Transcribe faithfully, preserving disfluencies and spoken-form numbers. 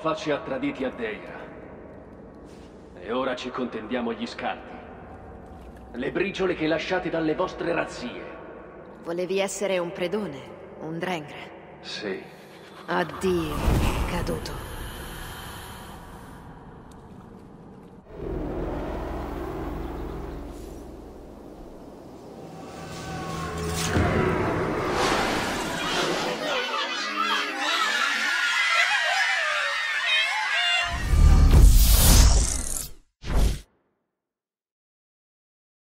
Offa ci ha traditi a Deira. E ora ci contendiamo gli scatti. Le briciole che lasciate dalle vostre razzie. Volevi essere un predone, un Drengr. Sì. Addio, caduto.